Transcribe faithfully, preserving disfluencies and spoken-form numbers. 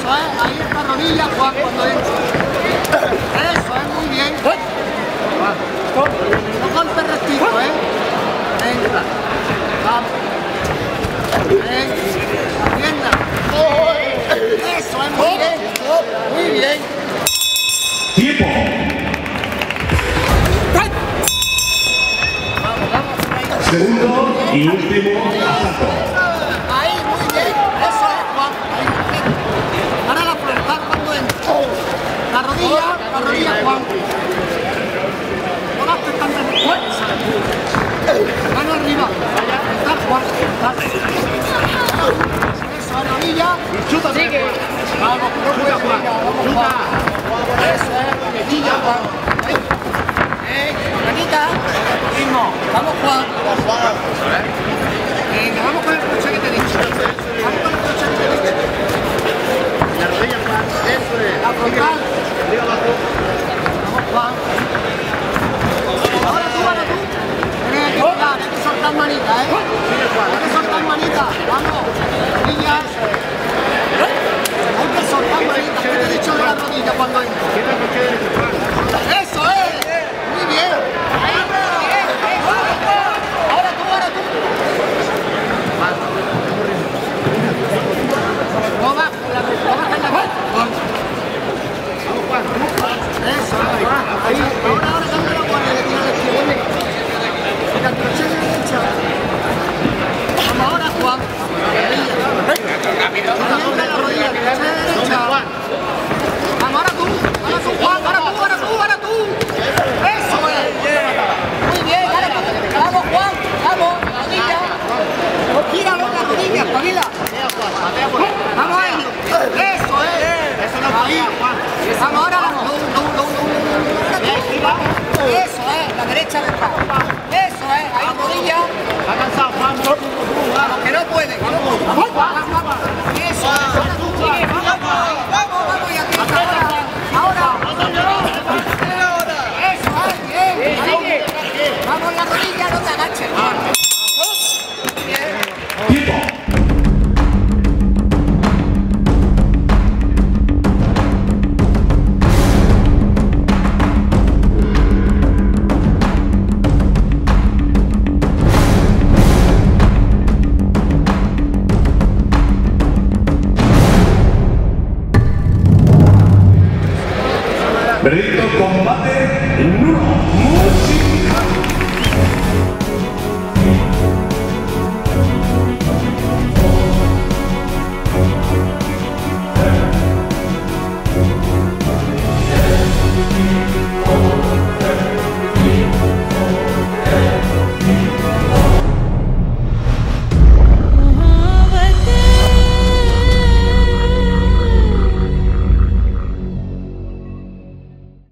Eso es, ahí está rodilla, Juan, cuando entra. Eso es, muy bien. No golpes rectitos, ¿eh? Venga. Vamos. Venga. Atienda. Eso es, muy bien. Muy bien. Tiempo. Vamos, vamos. Segundo y último asalto. Ahí, muy bien. Eso es, Juan. Ahí, perfecto. Ahora la frontal cuando entra. La rodilla, la rodilla, Juan. Todas te están dando fuerza. Mano arriba. Está, Juan. Está. Eso, la rodilla. Sigue. Vamos, no puede Juan. Vamos, Juan. Eso es, la rodilla, Juan. Eh, manita. Mismo. Vamos, Juan. Venga, vamos con el coche que te he dicho. Vamos con el coche que te he dicho. La rodilla, Juan. Eso es. La frontal. Vamos, Juan. Ahora tú, ahora tú. Tienes que tirar, hay que soltar manita, ¿eh? Hay que soltar manita. Vamos. Rodilla. Hay que soltar manita. ¿Qué te he dicho de la rodilla cuando entra? Eso es. Muy bien. Ahora tú, ahora tú. No bajes la no bajes la mano. Eso, ahí. Ahora, ahora cambia la guardia, le tira la izquierda. Mira, tu derecha y derecha. Vamos ahora, Juan. Rápido. La rodilla, derecha y derecha. Vamos, ahora tú. Ahora tú, Juan. Ahora tú, ahora tú, ahora tú. Eso es. Muy bien, ahora tú. Vamos, Juan. Vamos, rodilla. Gíralo la rodilla, espabila. Vamos a ello. Eso es. Ahí. Vamos ahora a la no, no, no, no. Eso es, la derecha detrás. Eso es, ahí rodilla. Ha cansado, Juan. Vamos, que no puede. Vamos, vamos. Eso es. Vamos, vamos, vamos. Y aquí está. Ahora. Ahora. Eso es, bien. Vamos la rodilla, no te agaches. Tiempo. Veredicto combate nulo. Música. Yeah.